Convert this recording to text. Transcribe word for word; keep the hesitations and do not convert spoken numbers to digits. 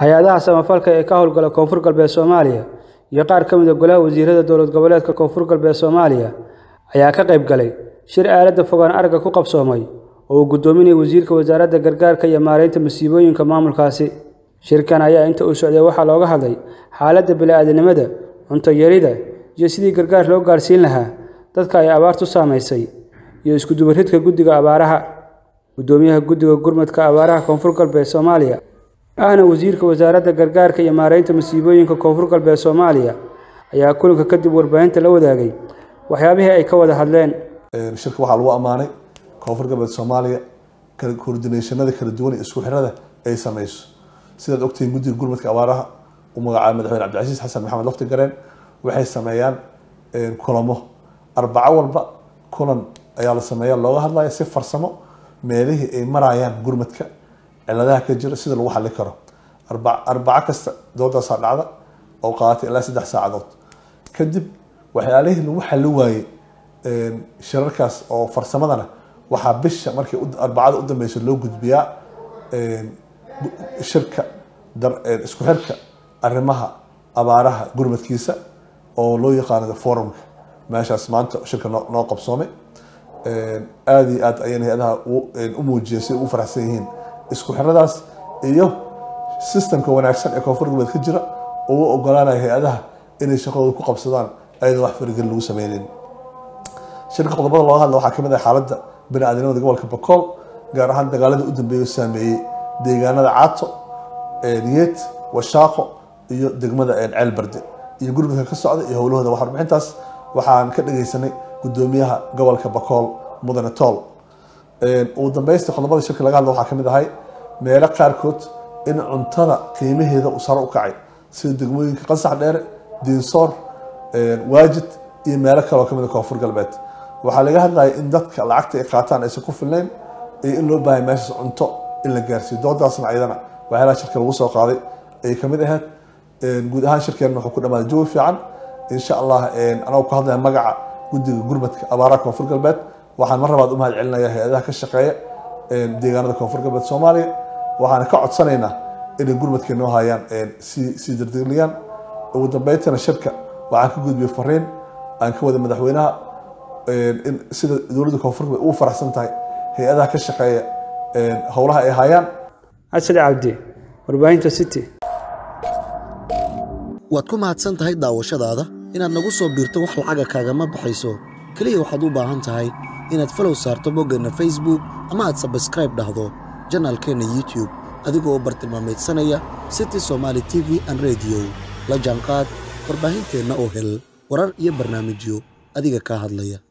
hay-adaha samafalka ee ka howlgala Koonfur Galbeed Soomaaliya iyo qaar ka mid ah golaha wasiirada dowlad goboleedka Koonfur Galbeed Soomaaliya ayaa ka qayb galay shir aalada fogaan aragga ku qabsoomay oo uu gudoominayay wasiirka wasaaradda gargaarka iyo maareynta masiibooyinka maamulkaasi. Shirkan ayaa inta uu socday waxaa looga hadlay xaaladda bini'aadanimada, cunto yarida iyo sidii gargaar loo gaarsiin lahaa dadka ay abaartu saameysay iyo isku dubaridka guddiga abaaraha. Gudoomiyaha guddiga gurmadka abaaraha Koonfur Galbeed Soomaaliya ahna wasiirka wasaaradda gargaarka iyo maareynta masiibooyinka Koonfur Galbeed Soomaaliya ayaa kulanka kadib warbaahinta la wadaagay waxyaabihii ay ka wada hadleen. shirka waxaa lagu amaanay Koonfur Galbeed Soomaaliya coordinationada kala duwan ee isku xirada ay sameeyso sidaad ogtiin guddiga gurmadka abaaraha uu magacaabay madaxweyne Cabdicasiis Xasan Maxamed Lafti Gareen waxay sameeyaan kulamo arbaco walba kulan ayaa la sameeyaa looga hadlayo si farsamo meelihii ay marayaan gurmadka ciladaha ka jira sida lagu xalin karo. arbaco kasta doodaas dhacda oo qaatay ilaa saddex saacadood kadib waxyaalihii lagu xalin waayay shirarkaas oo farsamadana waxaa bisha markii arbacada u dambeysay loo gudbiyaa shirka isku xirka arrimaha abaaraha gurmadkiisa oo loo yaqaan forumka meeshaas maanta shirka noo qabsoomay. aad iyo aad ayay hay'adaha u muujiyeen si ugu faraxsan yihiin isku xiradaas iyo systemka wanaagsan ee Koonfur Galbeed ka jira oo u ogolaanaya hay'adaha inay shaqadooda ku qabsadaan ayadoo wax faragelin lagu sameeyeen. shirka qodobada looga hadlo waxaa ka mid ah xaaladda bini'aadanimada gobolka Bakool gaar ahaan dagaalada u dambeeyay saameeyay deegaanada Caato, Niyad, Washaaqo iyo degmada Ceelbarde iyo gurmadka ka socda iyo howlahooda. warbixintaas waxaan ka dhageysanay gudoomiyaha gobolka Bakool Mudane Tool. ugu dambeystii qodobada shirka laga hadlo waxaa ka mid ahay meelo qaarkood in cuntada qiimaheeda uu sare u kacay sida degmooyinka Qasax Dheere, Diinsoor, Waajid iyo meelo kale oo ka mid ah Koonfur Galbeed. waxaa laga hadlayay in dadka lacagta ay qaataan aysan ku filnayn iyo in loo baahay meeshaas cunto in la gaarsiiyo. doodaasna ayadana waxyaalaha shirka lagu soo qaaday ay ka mid ahayd. guud ahaan shirkeenna wuxuu ku dhamaaday jawi fiican insha Allah. anagoo ku hadlaya magaca guddiga gurmadka abaaraha Koonfur Galbeed waxaan mar labaad u mahad celinayaa hay'adaha ka shaqeeya deegaanada Koonfur Galbeed Soomaaliya waxaan ka codsanaynaa inay gurmadka noo hayaan si si dardardiyaan. ugu dambeyntiina shirka waxaan ka gudbiyay fariin aan ka wada madaxweynaha in sida dowladda Koonfur Galbeed uu faraxsan tahay hay'adaha ka shaqeeya howlaha ay hayaan. Asad Cabdi, warbaahinta City. waad ku mahadsan tahay daawashadaada inaad nagu soo biirto wax lacaga kaagama baxayso kaliya waxaad u baahan tahay inaad follow saarto boggeenna Facebook ama aad subscribe dhahdo channelkeena YouTube adigoo bartilmaameedsanaya City Somali T V and Radio la jaanqaad warbaahinteena oo hel warar iyo barnaamijyo adiga ka hadlaya.